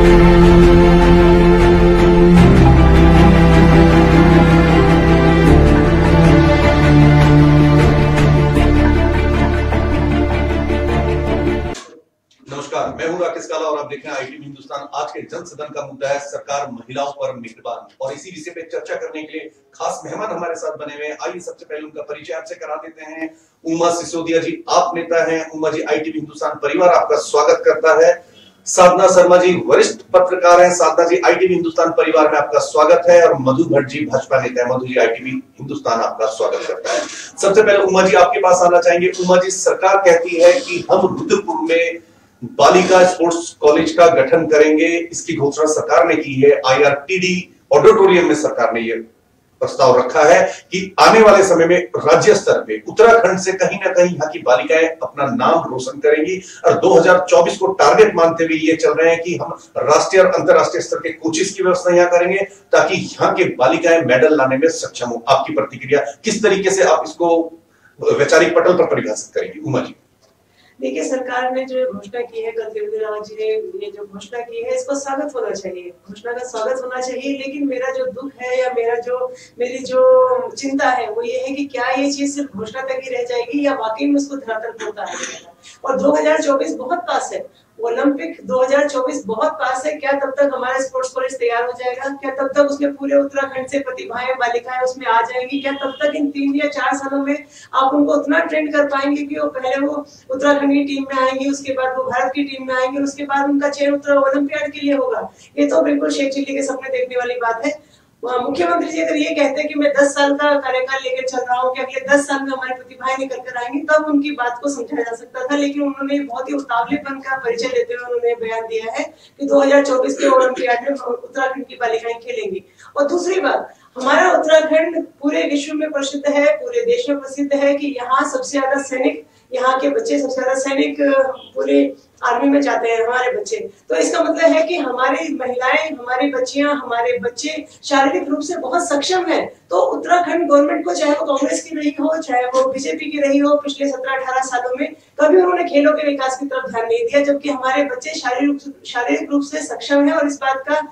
नमस्कार, मैं हूं राकेश काला और आप देख रहे हैं ITV हिंदुस्तान। आज के जन सदन का मुद्दा है सरकार महिलाओं पर मेहरबान, और इसी विषय पे चर्चा करने के लिए खास मेहमान हमारे साथ बने हुए हैं। आइए सबसे पहले उनका परिचय आपसे करा देते हैं। उमा सिसोदिया जी, आप नेता हैं। उमा जी, ITV हिंदुस्तान परिवार आपका स्वागत करता है। साधना शर्मा जी, वरिष्ठ पत्रकार हैं। साधना जी, ITV हिंदुस्तान परिवार में आपका स्वागत है। और मधु भट्ट जी, भाजपा नेता है। मधु जी, ITV हिंदुस्तान आपका स्वागत करता है। सबसे पहले उमा जी आपके पास आना चाहेंगे। उमा जी, सरकार कहती है कि हम रुद्रपुर में बालिका स्पोर्ट्स कॉलेज का गठन करेंगे, इसकी घोषणा सरकार ने की है। IRTD ऑडिटोरियम में सरकार ने यह प्रस्ताव रखा है कि आने वाले समय में राज्य स्तर पे उत्तराखंड से कहीं ना कहीं यहाँ की बालिकाएं अपना नाम रोशन करेंगी। और 2024 को टारगेट मानते हुए ये चल रहे हैं कि हम राष्ट्रीय और अंतरराष्ट्रीय स्तर के कोचेस की व्यवस्था यहाँ करेंगे ताकि यहाँ के बालिकाएं मेडल लाने में सक्षम हो। आपकी प्रतिक्रिया, किस तरीके से आप इसको वैचारिक पटल पर परिभाषित करेंगे? उमा जी। देखिए, सरकार ने जो घोषणा की है, कल त्रिवेंद्र रावत जी ने ये जो घोषणा की है, इसको स्वागत होना चाहिए, घोषणा का स्वागत होना चाहिए। लेकिन मेरा जो दुख है या मेरी जो चिंता है वो ये है कि क्या ये चीज सिर्फ घोषणा तक ही रह जाएगी या वाकई में उसको धरातल पर उतारा जाएगा। और 2024 बहुत पास है, ओलंपिक 2024 बहुत पास है। क्या तब तक हमारा स्पोर्ट्स कॉलेज तैयार हो जाएगा? क्या तब तक उसमें पूरे उत्तराखंड से प्रतिभाएं, बालिकाएं उसमें आ जाएंगी? क्या तब तक इन 3 या 4 सालों में आप उनको उतना ट्रेंड कर पाएंगे कि वो पहले वो उत्तराखंड की टीम में आएंगी, उसके बाद वो भारत की टीम में आएंगे, और उसके बाद उनका चयन ओलंपियाड के लिए होगा? ये तो बिल्कुल शेख चिल्ली के सपने देखने वाली बात है। मुख्यमंत्री जी अगर ये कहते हैं कि मैं 10 साल का कार्यकाल लेकर चल रहा हूँ कि अगले 10 साल में हमारी प्रतिभाएं निकल कर आएंगी, तब उनकी बात को समझा जा सकता था। लेकिन उन्होंने बहुत ही उतावलेपन का परिचय देते हुए उन्होंने बयान दिया है कि 2024 के ओलंपियाड में उत्तराखंड की बालिकाएं खेलेंगी। और दूसरी बात, हमारा उत्तराखंड पूरे विश्व में प्रसिद्ध है, पूरे देश में प्रसिद्ध है कि यहाँ सबसे ज्यादा सैनिक, यहाँ के बच्चे सबसे ज्यादा सैनिक पूरे आर्मी में जाते हैं हमारे बच्चे। तो इसका मतलब है कि हमारी महिलाएं, हमारी बच्चियां, हमारे बच्चे शारीरिक रूप से बहुत सक्षम हैं। तो उत्तराखंड गवर्नमेंट को, चाहे वो कांग्रेस की रही हो, चाहे वो बीजेपी की रही हो, पिछले 17-18 सालों में कभी उन्होंने खेलों के विकास की तरफ ध्यान नहीं दिया, जबकि हमारे बच्चे शारीरिक रूप से सक्षम है। और इस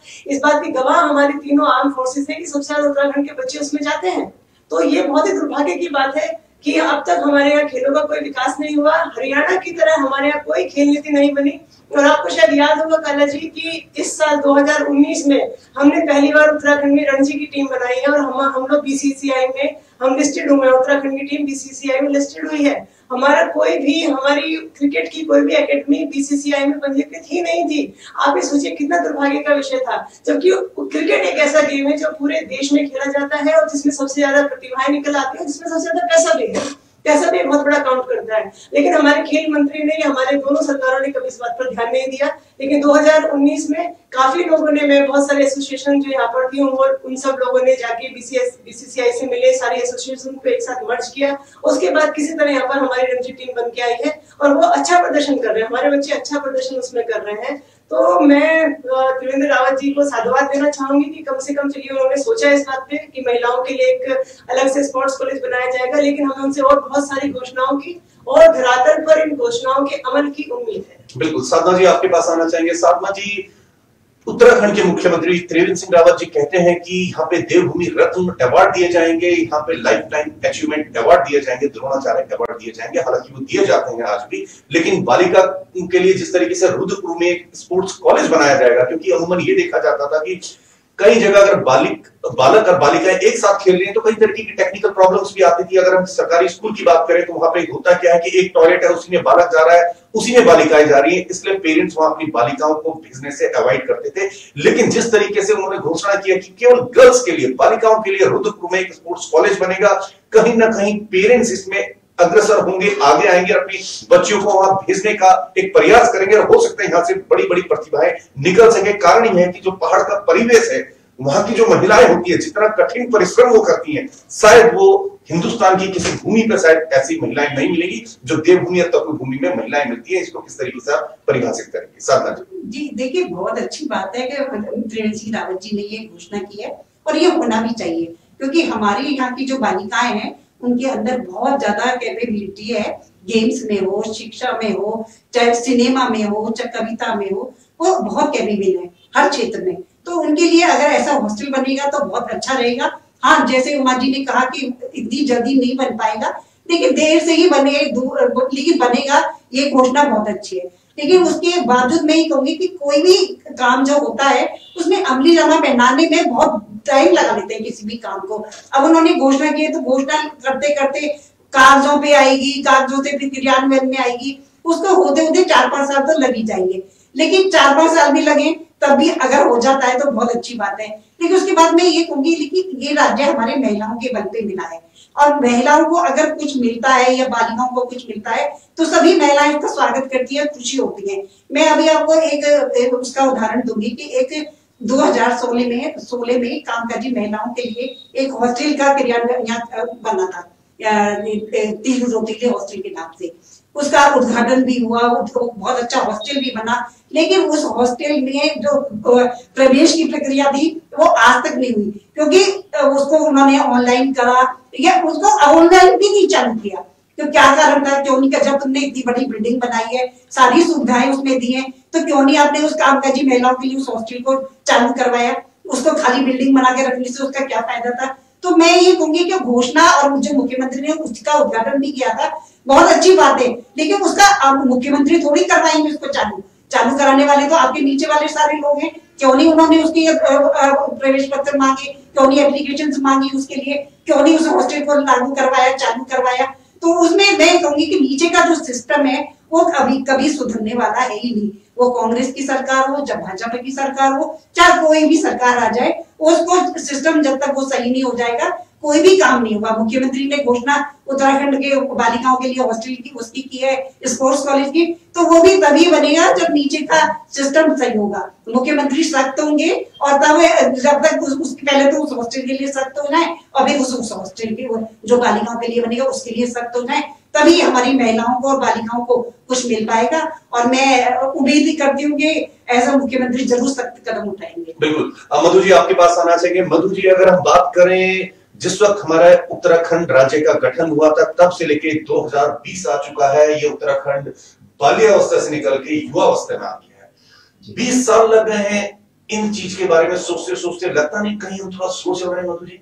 बात की गवाह हमारी तीनों आर्म फोर्सेस है कि सबसे ज्यादा उत्तराखंड के बच्चे उसमें जाते हैं। तो ये बहुत ही दुर्भाग्य की बात है कि अब तक हमारे यहाँ खेलों का कोई विकास नहीं हुआ। हरियाणा की तरह हमारे यहाँ कोई खेल नीति नहीं बनी। और आपको शायद याद होगा काला जी कि इस साल 2019 में हमने पहली बार उत्तराखंड में रणजी की टीम बनाई है, और हम लोग BCCI में हम लिस्टेड हुए हैं। उत्तराखंड की टीम BCCI में लिस्टेड हुई है। हमारा कोई भी, हमारी क्रिकेट की कोई भी एकेडमी BCCI में पंजीकृत ही नहीं थी। आप ये सोचिए कितना दुर्भाग्य का विषय था, जबकि क्रिकेट एक ऐसा गेम है जो पूरे देश में खेला जाता है और जिसमें सबसे ज्यादा प्रतिभाएं निकल आती है, जिसमें सबसे ज्यादा पैसा भी है। पैसा भी बहुत बड़ा काउंट करता है। लेकिन हमारे खेल मंत्री ने, हमारे दोनों सरकारों ने कभी इस बात पर ध्यान नहीं दिया। लेकिन 2019 में काफी लोगों ने, मैं बहुत सारे एसोसिएशन जो यहाँ पर थी उन सब लोगों ने जाके BCCI से मिले, सारी एसोसिएशन को एक साथ मर्ज किया। उसके बाद किसी तरह यहाँ पर हमारी रणजी टीम बन के आई है और वो अच्छा प्रदर्शन कर रहे हैं, हमारे बच्चे अच्छा प्रदर्शन उसमें कर रहे हैं। तो मैं त्रिवेंद्र रावत जी को साधुवाद देना चाहूंगी कि कम से कम चलिए उन्होंने सोचा इस बात पे कि महिलाओं के लिए एक अलग से स्पोर्ट्स कॉलेज बनाया जाएगा। लेकिन हमें उनसे और बहुत सारी घोषणाओं की और धरातल पर इन घोषणाओं के अमल की उम्मीद है। बिल्कुल। साधना जी आपके पास आना चाहेंगे। साधना जी, उत्तराखंड के मुख्यमंत्री त्रिवेंद्र सिंह रावत जी कहते हैं कि यहाँ पे देवभूमि रत्न अवार्ड दिए जाएंगे, यहाँ पे लाइफ टाइम अचीवमेंट अवार्ड दिए जाएंगे, द्रोणाचार्य अवार्ड दिए जाएंगे। हालांकि वो दिए जाते हैं आज भी, लेकिन बालिका के लिए जिस तरीके से रुद्रपुर में एक स्पोर्ट्स कॉलेज बनाया जाएगा, क्योंकि अमूमन ये देखा जाता था कि कई जगह अगर बालक और बालिकाएं एक साथ खेल रही हैं तो कई तरीके की टेक्निकल प्रॉब्लम्स भी आती थी। अगर हम सरकारी स्कूल की बात करें तो वहां पे होता क्या है कि एक टॉयलेट है, उसी में बालक जा रहा है, उसी में बालिकाएं जा रही हैं, इसलिए पेरेंट्स वहां अपनी बालिकाओं को भेजने से अवॉइड करते थे। लेकिन जिस तरीके से उन्होंने घोषणा किया कि केवल गर्ल्स के लिए, बालिकाओं के लिए रुद्रपुर में एक स्पोर्ट्स कॉलेज बनेगा, कहीं ना कहीं पेरेंट्स इसमें अग्रसर होंगे, आगे आएंगे, अपनी बच्चियों को वहां भेजने का एक प्रयास करेंगे और हो सकता है यहाँ से बड़ी बड़ी प्रतिभाएं निकल सके। कारण यह है कि जो पहाड़ का परिवेश है, वहां की जो महिलाएं होती है, जितना कठिन परिश्रम वो करती हैं, शायद वो हिंदुस्तान की किसी भूमि पर शायद ऐसी महिलाएं नहीं मिलेगी जो देवभूमि या तत्व भूमि में महिलाएं मिलती है। इसको किस तरीके से आप परिभाषित करेंगे? साधना जी, देखिए बहुत अच्छी बात है कि त्रिवेंद्र सिंह रावत जी ने ये घोषणा की है और ये होना भी चाहिए, क्योंकि हमारी यहाँ की जो बालिकाएं हैं उनके अंदर बहुत ज्यादा कैपेबिलिटी है। गेम्स में हो, शिक्षा में हो, चाहे सिनेमा में हो, चाहे कविता में हो, वो बहुत कैपेबल है। हर क्षेत्र में। तो उनके लिए अगर ऐसा हॉस्टल बनेगा तो बहुत अच्छा रहेगा। हाँ, जैसे उमा जी ने कहा कि इतनी जल्दी नहीं बन पाएगा, लेकिन देर से ही बने, लेकिन बनेगा, ये घोषणा बहुत अच्छी है। लेकिन उसके बावजूद मैं ये कहूंगी कि कोई भी काम जो होता है उसमें अमली जामा पहनाने में बहुत टाइम लगा लेते हैं किसी भी काम को। अब उन्होंने घोषणा की है तो घोषणा करते करते कागजों पे आएगी, कागजों से फिर क्रियान्वयन में आएगी, उसको होते होते 4-5 साल तो लग ही जाएंगे। लेकिन 4-5 साल भी लगे तब भी अगर हो जाता है तो बहुत अच्छी बात है। लेकिन उसके बाद मैं ये कहूंगी कि ये राज्य हमारे महिलाओं के बल पे मिला है, और महिलाओं को अगर कुछ मिलता है या बालिकाओं को कुछ मिलता है तो सभी महिलाएं उसका स्वागत करती है, खुशी होती है। मैं अभी आपको एक उसका उदाहरण दूंगी कि एक 2016 में कामकाजी महिलाओं के लिए एक हॉस्टल का क्रियान्वयन बना था, तीलू रोटीले हॉस्टल के नाम से। उसका उद्घाटन भी हुआ, बहुत अच्छा हॉस्टल भी बना, लेकिन उस हॉस्टल में जो प्रवेश की प्रक्रिया थी वो आज तक नहीं हुई, क्योंकि उसको उन्होंने ऑनलाइन करा या उसको ऑनलाइन भी नहीं चालू किया। तो क्या कारण था, क्यों नहीं? जब तुमने इतनी बड़ी बिल्डिंग बनाई है, सारी सुविधाएं उसमें दी हैं, तो क्यों नहीं आपने उस कामकाजी महिलाओं के लिए उस हॉस्टल को चालू करवाया? उसको खाली बिल्डिंग बना के रखने से उसका क्या फायदा था? तो मैं ये कहूंगी कि घोषणा, और जो मुख्यमंत्री ने उसका उद्घाटन भी किया था, बहुत अच्छी बात है, लेकिन उसका मुख्यमंत्री थोड़ी करवाएंगे उसको चालू कराने वाले तो आपके नीचे वाले सारे लोग हैं। क्यों नहीं उन्होंने उसकी प्रवेश पत्र मांगे, क्यों नहीं एप्लीकेशन मांगी उसके लिए, क्यों नहीं उस हॉस्टल को लागू करवाया, चालू करवाया? तो उसमें मैं कहूंगी कि नीचे का जो सिस्टम है वो कभी सुधरने वाला है ही नहीं। वो कांग्रेस की सरकार हो, चाहे भाजपा की सरकार हो, चाहे कोई भी सरकार आ जाए, उसको सिस्टम जब तक वो सही नहीं हो जाएगा कोई भी काम नहीं होगा। मुख्यमंत्री ने घोषणा उत्तराखंड के बालिकाओं के लिए हॉस्टल की उसकी की है, स्पोर्ट्स कॉलेज की, तो वो भी तभी बनेगा जब नीचे का सिस्टम सही होगा। मुख्यमंत्री सख्त होंगे और तब, जब तक उसके पहले तो उस हॉस्टल के लिए सख्त हो जाए और फिर उस हॉस्टल के जो बालिकाओं के लिए बनेगा उसके लिए सख्त हो जाए, तभी हमारी महिलाओं को और बालिकाओं को कुछ मिल पाएगा। और मैं उम्मीद ही करती हूँ कि ऐसा मुख्यमंत्री जरूर सख्त कदम उठाएंगे। बिल्कुल। मधु जी आपके पास आना चाहिए। मधु जी, अगर हम बात करें, जिस वक्त हमारा उत्तराखंड राज्य का गठन हुआ था तब से लेके 2020 आ चुका है, ये उत्तराखंड बाल्यावस्था से निकल के युवावस्था में आ गया है। 20 साल लग गए हैं इन चीज के बारे में सोचते सोचते, लगता नहीं कहीं हम थोड़ा सोच रहे हैं? मधु जी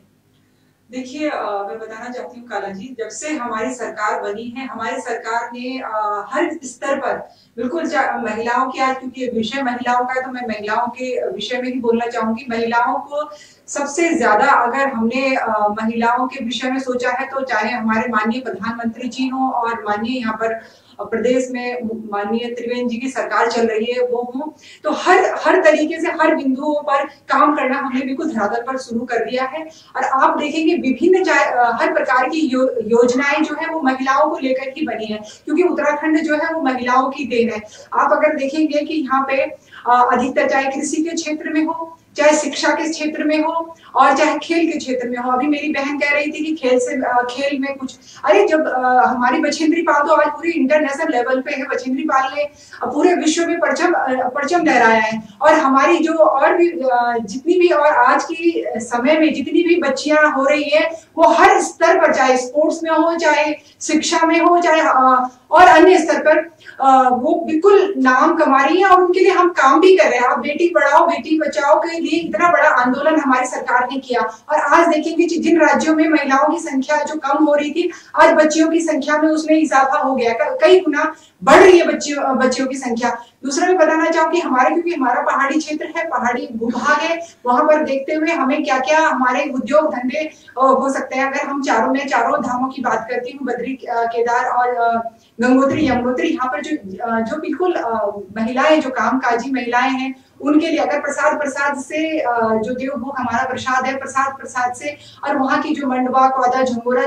देखिए, मैं बताना चाहती हूँ काला जी, जब से हमारी सरकार बनी है, हमारी सरकार ने हर स्तर पर बिल्कुल महिलाओं की, आज क्योंकि विषय महिलाओं का है तो मैं महिलाओं के विषय में ही बोलना चाहूंगी। महिलाओं को सबसे ज्यादा अगर हमने महिलाओं के विषय में सोचा है तो चाहे हमारे माननीय प्रधानमंत्री जी हो और माननीय यहाँ पर प्रदेश में माननीय त्रिवेंद्र जी की सरकार चल रही है वो हो, तो हर तरीके से हर बिंदुओं पर काम करना हमने बिल्कुल धरातल पर शुरू कर दिया है। और आप देखेंगे विभिन्न हर प्रकार की योजनाएं जो है वो महिलाओं को लेकर ही बनी है, क्योंकि उत्तराखंड जो है वो महिलाओं की देन है। आप अगर देखेंगे कि यहाँ पे अधिकतर चाहे कृषि के क्षेत्र में हो, चाहे शिक्षा के क्षेत्र में हो और चाहे खेल के क्षेत्र में हो। अभी मेरी बहन कह रही थी कि खेल में कुछ, अरे जब हमारी बछेंद्री पाल तो आज पूरे इंटरनेशनल लेवल पे है, बछेंद्री पाल ने पूरे विश्व में परचम लहराया है। और हमारी जो और भी जितनी भी और आज की समय में जितनी भी बच्चियां हो रही है वो हर स्तर पर, चाहे स्पोर्ट्स में हो, चाहे शिक्षा में हो, चाहे और अन्य स्तर पर वो बिल्कुल नाम कमा रही है और उनके लिए हम काम भी कर रहे हैं। आप बेटी पढ़ाओ बेटी बचाओ के लिए इतना बड़ा आंदोलन हमारी सरकार ने किया और आज देखेंगे कि जिन राज्यों में महिलाओं की संख्या जो कम हो रही थी, आज बच्चियों की संख्या में उसमें इजाफा हो गया, कई गुना बढ़ रही है बच्चियों की संख्या। दूसरा मैं बताना चाहूंगी क्योंकि हमारा पहाड़ी क्षेत्र है, पहाड़ी भूभाग है, वहां पर देखते हुए हमें क्या क्या हमारे उद्योग धंधे हो सकते हैं। अगर हम चारों धामों की बात करती हूँ, बद्री केदार और गंगोत्री यमुनोत्री, यहाँ पर जो बिल्कुल महिलाएं जो कामकाजी महिलाएं हैं उनके लिए अगर प्रसाद से जो देवभोग हमारा प्रसाद है, प्रसाद से और वहाँ की जो मंडवा कौदा झंगोरा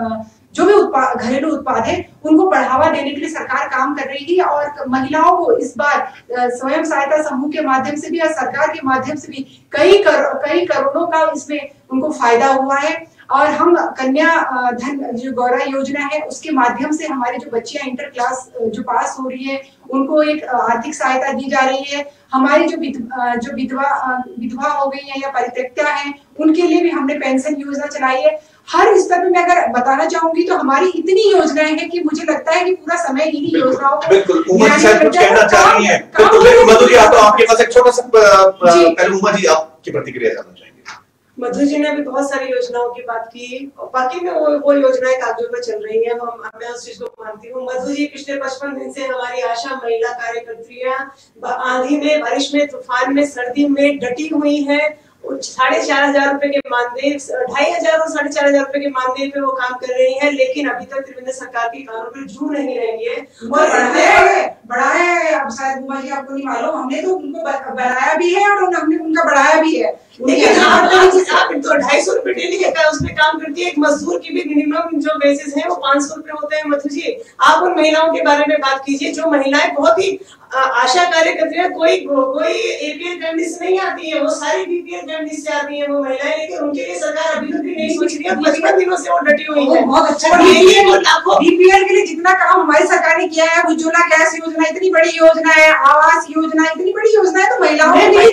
जो भी घरेलू उत्पाद है उनको बढ़ावा देने के लिए सरकार काम कर रही है। और महिलाओं को इस बार स्वयं सहायता समूह के माध्यम से भी और सरकार के माध्यम से भी कई करोड़ों का इसमें उनको फायदा हुआ है। और हम कन्या धन जो गौरा योजना है उसके माध्यम से हमारे जो बच्चियां इंटर क्लास जो पास हो रही है उनको एक आर्थिक सहायता दी जा रही है। हमारी जो विधवा हो गई है या परित्यक्ता है उनके लिए भी हमने पेंशन योजना चलाई है। हर स्तर पे मैं अगर बताना चाहूंगी तो हमारी इतनी योजनाएं हैं कि मुझे लगता है कि पूरा समय इन्हीं योजनाओं को बिल्कुल उमा जी शायद कुछ कहना चाह रही हैं। बिल्कुल मधु जी आप तो आपके पास एक छोटा सा पहले उमा जी आपकी प्रतिक्रिया जानना चाहेंगे। मधु जी ने भी बहुत सारी योजनाओं की बात की और बाकी में वो योजनाएं कागजों पर चल रही हैं। मैं उस चीज को मानती हूँ। मधु जी पिछले 55 दिन से हमारी आशा महिला कार्यकर्त्रियां आंधी में, बारिश में, तूफान में, सर्दी में डटी हुई है। 4,500 रुपए के मानदेय, 2,500 और 4,500 रुपए के मानदेय पे वो काम कर रही है, लेकिन अभी तक त्रिवेंद्र सरकार की कानून पर जू नहीं रही है। और बढ़ाया है, अब शायद उमा जी आपको नहीं मालूम, हमने तो उनको बढ़ाया भी है और हमने उनका बढ़ाया भी है। लेकिन आप तो 250 रुपए डेली का उसमें काम करती है। एक मजदूर की भी मिनिमम जो बेसिस है वो 500 रुपए होते हैं। मधु जी आप उन महिलाओं के बारे में बात कीजिए जो महिलाएं बहुत ही आशा कार्यकर्त्रियां, कोई एपीएल फैमिली से नहीं आती है, वो सारी बीपीएल फैमिली से आती है वो महिलाएं, लेकिन उनके लिए सरकार अभी तक भी नहीं सोच रही है। 55 दिनों से वो डटी हुई है। बहुत अच्छा बीपीएल के लिए जितना काम हमारी सरकार ने किया है, उज्ज्वला गैस योजना इतनी बड़ी योजना है, आवास योजना इतनी बड़ी योजना है, तो महिलाओं के लिए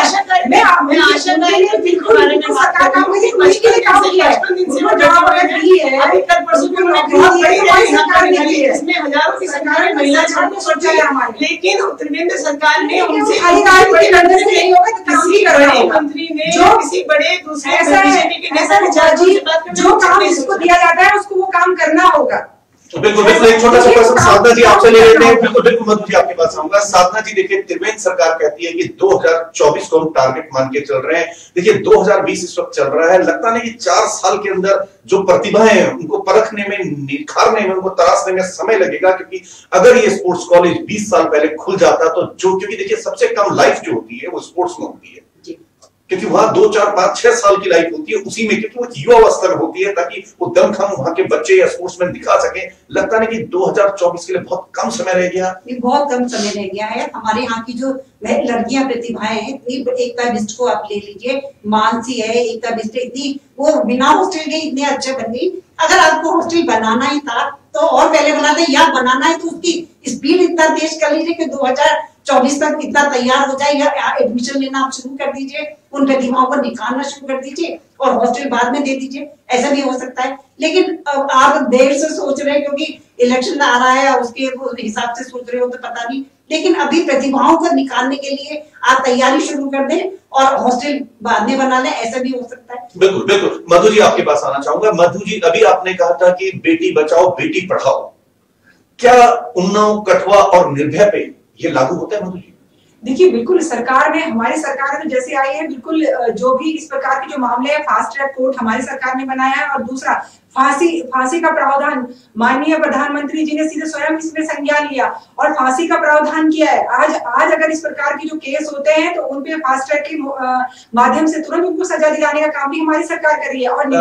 लेकिन त्रिवेंद्र सरकार ने उनसे मंत्री ने जो किसी बड़े दूसरे जो काम जिसको दिया जाता है उसको वो काम करना होगा। बिल्कुल एक छोटा सा प्रश्न साधना जी आपसे ले लेते हैं। बिल्कुल मधु जी आपके पास आऊंगा। साधना जी देखिए त्रिवेंद्र सरकार कहती है कि 2024 को हम टारगेट मान के चल रहे हैं। देखिए 2020 इस वक्त चल रहा है, लगता नहीं कि 4 साल के अंदर जो प्रतिभाएं हैं उनको परखने में, निखारने में, उनको तराशने में समय लगेगा। क्योंकि अगर ये स्पोर्ट्स कॉलेज 20 साल पहले खुल जाता तो क्योंकि देखिए सबसे कम लाइफ जो होती है वो स्पोर्ट्स में होती है, क्योंकि वहां 2, 4, 5, 6 साल की लाइफ होती है उसी में, क्योंकि वो युवावस्था में होती है, ताकि वो दमखम वहां के बच्चे या स्पोर्ट्समैन दिखा सके। लगता नहीं कि 2024 के लिए बहुत कम समय रह गया। बहुत कम समय रह गया है। हमारे यहाँ की जो लड़कियां प्रतिभाएं हैं, एकता बिष्ट को आप ले लीजिए, मानसी है, एकता बिष्ट इतनी वो बिना हॉस्टल के इतने अच्छे बन गई। अगर आपको हॉस्टल बनाना ही था तो और पहले बनाते, या बनाना है तो उसकी स्पीड इतना तेज कर लीजिए कि 2024 तक इतना तैयार हो जाए, या एडमिशन लेना आप शुरू कर दीजिए, उन प्रतिभाओं को निकालना शुरू कर दीजिए और हॉस्टल बाद में दे दीजिए। ऐसा भी हो सकता है। लेकिन आप देर से सोच रहे हैं क्योंकि इलेक्शन आ रहा है, उसके हिसाब से सोच रहे हो तो पता नहीं, लेकिन अभी प्रतिभाओं को निकालने के लिए आप तैयारी शुरू कर दें और हॉस्टल बाद में बना लें, ऐसा भी हो सकता है। बिल्कुल बिल्कुल मधु जी आपके पास आना चाहूंगा। मधु जी अभी आपने कहा था कि बेटी बचाओ बेटी पढ़ाओ, क्या उन्नाव, कठुआ और निर्भया पे ये लागू होता है मधु जी? देखिए बिल्कुल सरकार ने, हमारी सरकार ने जैसे आई है, बिल्कुल जो भी इस प्रकार के जो मामले हैं फास्ट ट्रैक कोर्ट हमारी सरकार ने बनाया है। और दूसरा फांसी का प्रावधान माननीय प्रधानमंत्री जी ने सीधे स्वयं इसमें संज्ञान लिया और फांसी का प्रावधान किया है। आज अगर इस प्रकार की जो केस होते हैं तो उनपे फास्ट ट्रैक के माध्यम से तुरंत उनको सजा दिलाने का काम भी हमारी सरकार कर रही है। और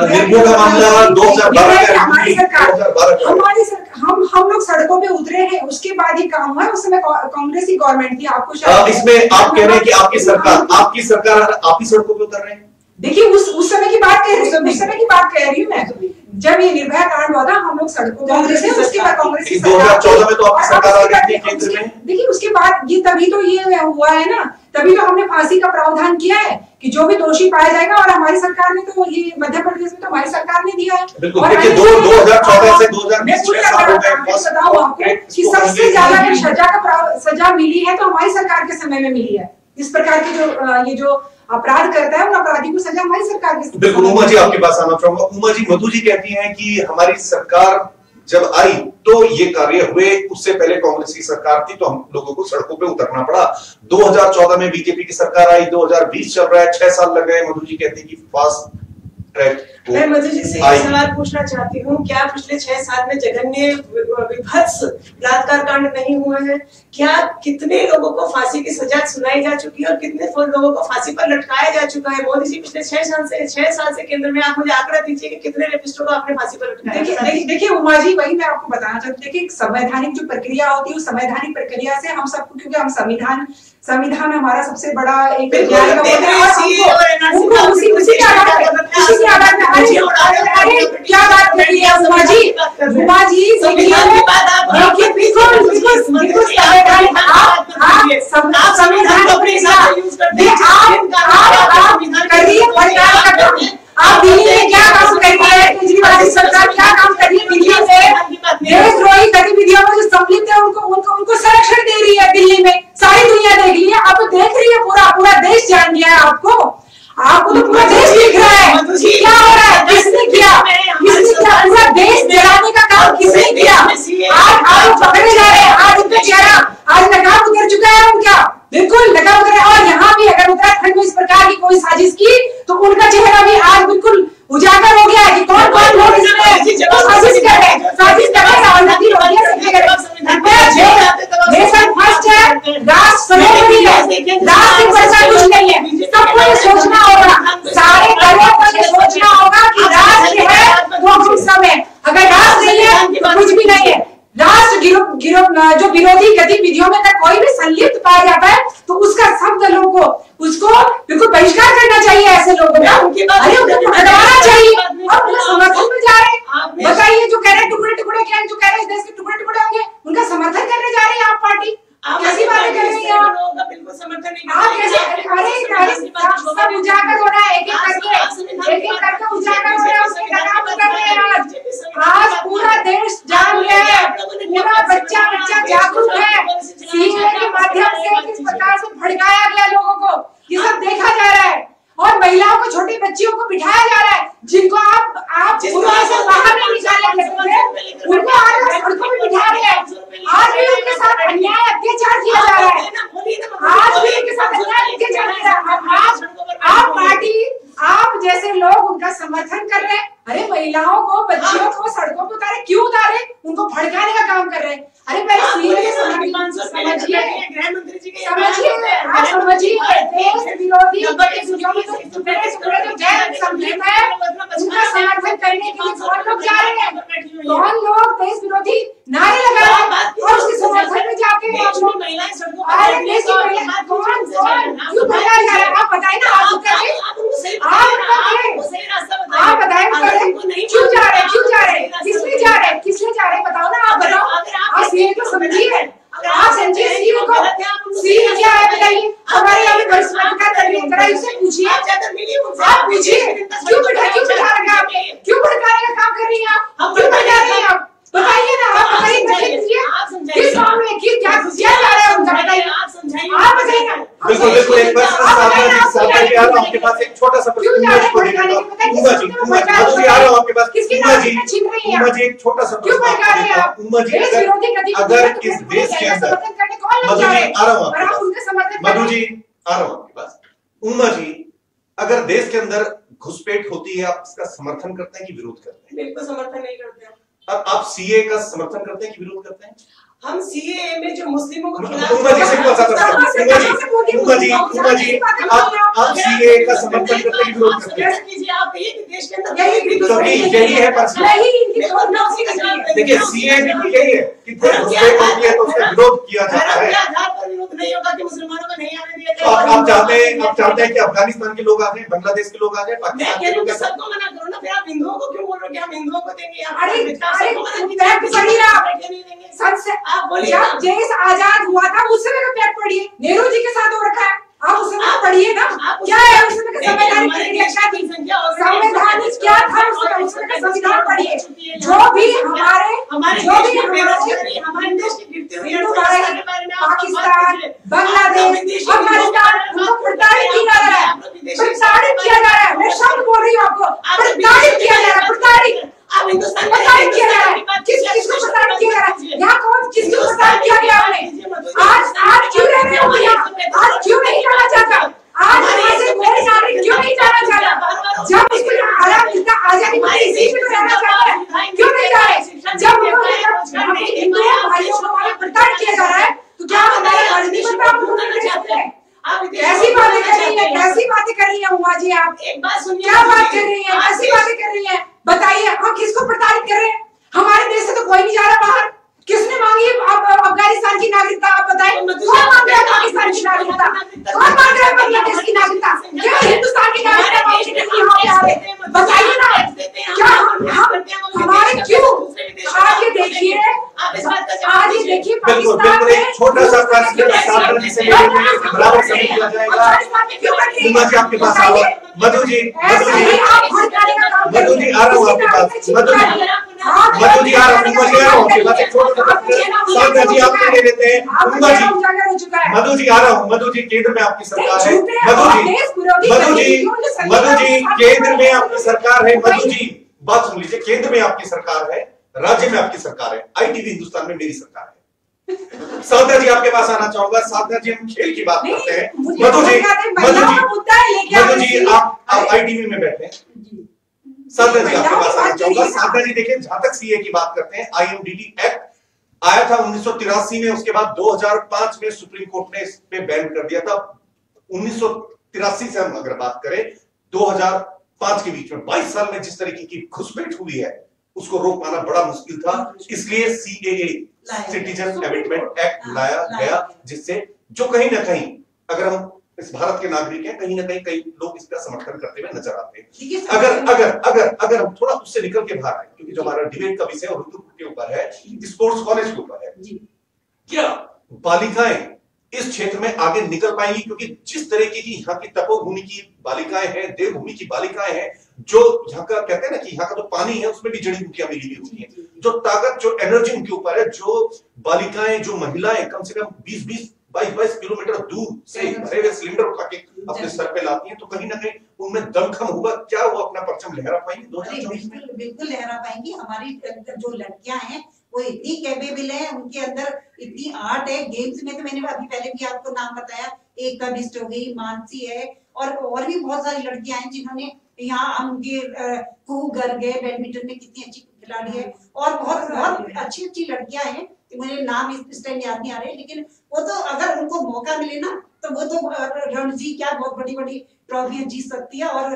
हमारी सरकार, हम लोग सड़कों पे उतरे हैं, उसके बाद ही काम हुआ है। उस समय कांग्रेस की गवर्नमेंट थी, आपको शायद इसमें आप कह रहे हैं कि आपकी सरकार आप ही सड़कों पे उतर रहे हैं। देखिए उस समय की बात कह रही हूँ मैं। जब ये निर्भया कांड हुआ था हम लोग सड़कों पे उतरे थे, उसके बाद कांग्रेस की 2014 में तो आपकी सरकार आ गई थी केंद्र में। देखिए उसके बाद ये तभी तो ये हुआ है ना, तभी तो हमने फांसी का प्रावधान किया है कि जो भी दोषी पाया जाएगा। और हमारी सरकार ने तो ये मध्य प्रदेश में तो हमारी सरकार ने दिया है। और 2014 से 2020 बताऊं आपको कि सबसे ज्यादा सजा मिली है तो हमारी सरकार के समय में मिली है। इस प्रकार की जो अपराध करता है उन अपराधी को सजा हमारी सरकार की। बिल्कुल उमा जी आपके पास आना चाहूंगा। उमा जी मधु जी कहती हैं कि हमारी सरकार जब आई तो ये कार्य हुए, उससे पहले कांग्रेस की सरकार थी तो हम लोगों को सड़कों पे उतरना पड़ा। 2014 में बीजेपी की सरकार आई, 2020 चल रहा है, 6 साल लग गए। मधु जी कहती है कि फास्ट ट्रैक। मैं मधु जी से एक सवाल पूछना चाहती हूँ, क्या पिछले 6 साल में जघन्य विभत्स बलात्कार कांड नहीं हुए हैं? क्या कितने लोगों को फांसी की सजा सुनाई जा चुकी है और कितने लोगों को फांसी पर लटकाया जा चुका है? मोदी जी पिछले 6 साल से केंद्र में, आप मुझे आंकड़ा दीजिए कि कितने रेपिस्टों को आपने फांसी पर लटकाया? देखिए उमा जी वही मैं आपको बताना चाहती हूँ कि संवैधानिक जो प्रक्रिया होती है उस संवैधानिक प्रक्रिया से हम सबको, क्योंकि हम संविधान हमारा सबसे बड़ा एक किसी की आवाज में अरे क्या बात कर रही है उमा जी? उमा जी देखिए बिल्कुल संविधान कर रही है। आप दिल्ली में क्या काम कर रही है? केजरीवाल की सरकार क्या काम कर रही है दिल्ली में? देशद्रोही गतिविधियों में जो संलिप्त है उनको संरक्षण दे रही है दिल्ली में। सारी दुनिया देख रही है, अब देख रही है, पूरा देश जान गया है आपको तो पूरा देश दिख रहा है क्या हो रहा है, किसने किया, पूरा देश जलाने का काम किसने किया? आज पकड़े जा रहे हैं, आज उनका चेहरा, आज नकाब उतर चुका है उनका, बिल्कुल नकाब उतर। और यहाँ भी अगर उत्तराखंड में इस प्रकार की कोई साजिश की तो उनका चेहरा भी आज बिल्कुल उजागर हो गया है कि कौन लोग इसमें साजिश कर रहे हैं, राहुल गांधी नेशन फर्स्ट है, राष्ट्र सर्वोपरि है, राष्ट्र से बढ़कर कुछ नहीं है। सबको ये सोचना होगा, सारे दलों को ये सोचना होगा कि राष्ट्र है तो हम सब है, अगर राष्ट्र नहीं है तो कुछ भी नहीं है। राष्ट्र जो विरोधी गतिविधियों में अगर कोई भी संलिप्त पाया जाता है तो उसका सब दलों को उसको बिल्कुल बहिष्कार करना चाहिए। ऐसे लोगों का अरे उनको हटाना चाहिए और उनका समर्थन में जा रहे हैं। बताइए जो कह रहे हैं टुकड़े क्या, जो कह रहे हैं देश के टुकड़े होंगे, उनका समर्थन करने जा रही है आप पार्टी। कैसी बातें कर रही हैं आप? बिल्कुल समर्थन नहीं आप कैसे? अरे सब उजागर हो रहा है, एक एक करके उजागर हो रहा है, उसके खिलाफ कर रहे हैं। आज पूरा देश जान गया है, पूरा बच्चा जागरूक है। सीए के माध्यम से किस प्रकार से भड़काया गया लोगों को, ये सब देखा जा रहा है। और महिलाओं को, छोटी बच्चियों को बिठाया जा रहा है, जिनको आप पुलिस से बाहर नहीं निकाले थे, उनको आज सड़कों में बिठा रहे हैं। आज भी उनके साथ अन्याय अत्याचार किया जा रहा है, आज भी उनके साथ अन्याय अत्याचार किया जा रहा है। आप पार्टी, आप जैसे लोग उनका समर्थन कर रहे हैं। अरे महिलाओं को, बच्चियों को सड़कों पर उतारे, क्यों उतारे? उनको भड़काने का काम कर रहे हैं। अरे पहले समझिए, आप समझिए देश विरोधी उनका समर्थन करने के लिए कौन लोग जा रहे हैं, कौन लोग देश विरोधी नारे लगा रहे हैं और उसके समर्थन में जाके क्यों भड़काया जा रहा है? आप बताए ना, आप बताए क्यों जा रहे हैं, किसने जा रहे बताओ ना, आप बताओ। आप सीए को समझिए, आप समझिए सीए को, सीए क्या है बताइए। हमारे यहाँ पे बहिष्कार कर रही है, इससे पूछिए, आप पूछिए क्यों बिठा रहे हैं आप, क्यों भड़काने का काम कर रही हैं आप, क्यों भड़का रही हैं आप? बताइए ना, आप बताइए किस मामले में क्या जा रहा है उनका, बताइए आप बताइए ना। बिल्कुल एक बार आपके पास एक छोटा सा प्रश्न जी, एक छोटा सा अगर इस देश के अंदर मधु जी आ रहा हूँ आपके पास, उमा जी, अगर देश के अंदर घुसपैठ होती है आप इसका समर्थन करते हैं कि विरोध करते हैं? बिल्कुल समर्थन नहीं करते हैं। अब आप सीए का समर्थन करते हैं कि विरोध करते हैं? हम सीए में जो मुस्लिमों को उमा जी आप सीए का समर्थन करते हैं कि विरोध करते हैं? यही है, देखिए सीए भी यही है कि घुसपैठ होती है तो उसका विरोध किया जाता है। विरोध नहीं होगा कि मुसलमानों को नहीं आने दिया जाएगा। आप चाहते हैं कि अफगानिस्तान के लोग आ जाए, बांग्लादेश के लोग आ जाए, पाकिस्तान के लोग? सबको मना करो ना, फिर आप हिंदुओं को क्यों बोल रहे हो कि हम हिंदुओं को देंगे? आप बोलिए, जब देश आजाद हुआ था उस समय का फैक्ट पढ़िए, नेहरू जी के साथ हो रखा है, आप उस समय पढ़िए ना, क्या है उस समय का संवैधानिक क्या था, उस समय का संविधान पढ़िए। जो भी हमारे देश की गिरते हुए पाकिस्तान, बांग्लादेश, अफगानिस्तान, उनको प्रताड़ित किया जा रहा है, प्रताड़ित किया जा रहा है। मैं शब्द बोल रही हूँ आपको, प्रताड़ित किया जा रहा है, प्रताड़ित प्रताड़ित किया जा रहा है। किसको प्रताड़ित किया जा रहा है? यहाँ कौन, किसको प्रताड़ित किया गया आपने? आज क्यों रह रहे हो यहाँ? आज क्यों नहीं जाना चाहता? आज यहाँ से कोई नागरिक क्यों नहीं जाना चाहता? जब इसको आराम मिलता, आजादी मिलती, इसी में रहना चाहता है, क्यों नहीं जा रहे? जब हिंदू भाइयों को प्रताड़ित किया जा रहा है तो क्या हमारे राजनीति पर आप बोलना चाहते हैं? कैसी बातें कर रही है, कैसी बातें कर रही है उमा जी? आप एक बात सुनिए, क्या बात कर रही है, कैसी बातें कर रही है? बताइए, हम किसको प्रताड़ित कर रहे हैं? हमारे देश से तो कोई नहीं जा रहा बाहर। किसने मांगी अफगानिस्तान की नागरिकता? आप बताएं, कौन मांग रहा है पाकिस्तान की नागरिकता? कौन मांग रहा है बांग्लादेश की नागरिकता? क्या हिंदुस्तान की नागरिकता बताइए ना क्या हमारे क्यों आज ये देखिए बिल्कुल बिल्कुल एक छोटा सा प्रश्न सावधानी से ले लेंगे, बराबर समय दिया जाएगा। उमा जी आपके पास आओ। मधु जी आ रहा हूँ आपके पास। मधु जी आ रहा हूँ। उमा जी आ रहा हूँ आपके पास। एक छोटा सा प्रश्न सावधानी जी आपके ले लेते हैं। उमा जी मधु जी आ रहा हूँ। मधु जी केंद्र में आपकी सरकार है। मधु जी केंद्र में आपकी सरकार है। मधु जी बात सुन लीजिए, केंद्र में आपकी सरकार है, राज्य में आपकी सरकार है, ITV हिंदुस्तान में मेरी सरकार है। साधना जी आपके पास आना चाहूंगा। साधना जी हम खेल की बात करते हैं। मधु जी आप ITV में बैठे हैं। साधना जी आपके पास आना चाहूंगा। साधना जी देखिए, जहां तक CA की बात करते हैं, IMDD एक्ट आया था 1983 में, उसके बाद 2005 में सुप्रीम कोर्ट ने इस पे बैन कर दिया था। 1983 से हम अगर बात करें 2005 के बीच में 22 साल में जिस तरीके की घुसपैठ हुई है, उसको रोक पाना बड़ा मुश्किल था। इसलिए CAA सिटीजन अमेंडमेंट एक्ट लाया गया, जिससे जो कहीं ना कहीं, अगर हम इस भारत के नागरिक हैं, कहीं ना कहीं लोग इसका समर्थन करते हुए नजर आते हैं। अगर हम थोड़ा उससे निकल के बाहर आए, क्योंकि जो हमारा डिबेट का विषय के ऊपर है, स्पोर्ट्स कॉलेज के ऊपर है, क्या बालिकाएं इस क्षेत्र में आगे निकल पाएंगी? क्योंकि जिस तरीके की यहाँ की तपोभूमि की बालिकाएं हैं, देवभूमि की बालिकाएं हैं, जो यहाँ का कहते हैं ना कि यहाँ का तो पानी है, उसमें भी जड़ी बूटियां मिली हुई होती हैं, जो ताकत, जो एनर्जी उनके ऊपर है, जो बालिकाएं, जो महिलाएं कम से कम 20-22 किलोमीटर दूर से भरे हुए सिलेंडर उठा के अपने सर पे लाती हैं, तो कहीं ना कहीं उनमें दमखम होगा। क्या वो अपना परचम लहरा पाएंगी 2024 में? बिल्कुल लहरा पाएंगी। हमारी जो लड़कियां हैं वो इतनी कैपेबल है, उनके अंदर इतनी आर्ट है। गेम्स में तो मैंने अभी पहले भी आपको नाम बताया, एकता बिष्ट हो गई, मानसी है, और भी बहुत सारी लड़कियां हैं जिन्होंने यहाँ उनके कुहू गर्ग है, बैडमिंटन में कितनी अच्छी खिलाड़ी है, और बहुत बहुत अच्छी लड़कियां हैं। मुझे नाम इस टाइम याद नहीं आ रहे, लेकिन वो तो अगर उनको मौका मिले ना, तो वो तो रणजी क्या बहुत बड़ी बड़ी ट्रॉफियां जीत सकती है, और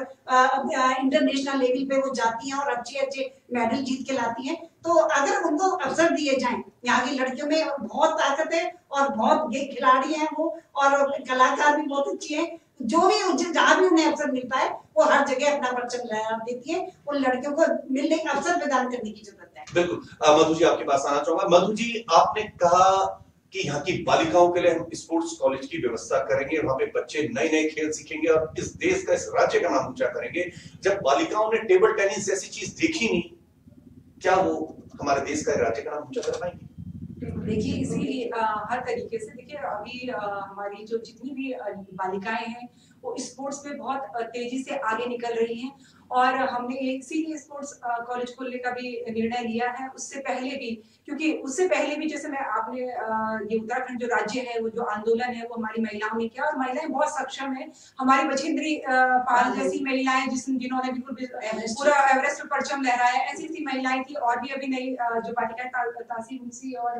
इंटरनेशनल लेवल पे वो जाती हैं और अच्छे अच्छे मेडल जीत के लाती हैं। तो अगर उनको अवसर दिए जाएं, यहाँ की लड़कियों में बहुत ताकत है और बहुत खिलाड़ी हैं वो, और कलाकार भी बहुत अच्छी हैं। जो भी जहाँ भी उन्हें अवसर मिलता है, वो हर जगह अपना परचम लहरा देती है। उन लड़कियों को मिलने का अवसर प्रदान करने की जरूरत है। बिल्कुल। मधु जी आपके पास आना चाहूंगा। मधु जी, आपने कहा कि यहाँ की बालिकाओं के लिए हम स्पोर्ट्स कॉलेज की व्यवस्था करेंगे, वहां पे बच्चे नए नए खेल सीखेंगे और इस देश का, इस राज्य का नाम ऊंचा करेंगे। जब बालिकाओं ने टेबल टेनिस जैसी चीज देखी नहीं, क्या वो हमारे देश का, राज्य का नाम ऊंचा कर पाएंगे? देखिए, इसीलिए हर तरीके से देखिए, अभी हमारी जो जितनी भी बालिकाएं हैं वो स्पोर्ट्स में बहुत तेजी से आगे निकल रही हैं, और हमने एक सीनियर स्पोर्ट्स कॉलेज खोलने का भी निर्णय लिया है। उससे पहले भी, क्योंकि उससे पहले भी जैसे आपने ये उत्तराखंड जो राज्य है, वो जो आंदोलन है वो हमारी महिलाओं ने किया, और महिलाएं बहुत सक्षम है। हमारी बछेंद्री पाल जैसी महिलाएं जिन्होंने बिल्कुल पूरा एवरेस्ट पर परचम लहराया, ऐसी महिलाएं थी। और भी अभी नई जो बालिकाएं तासी मुंशी और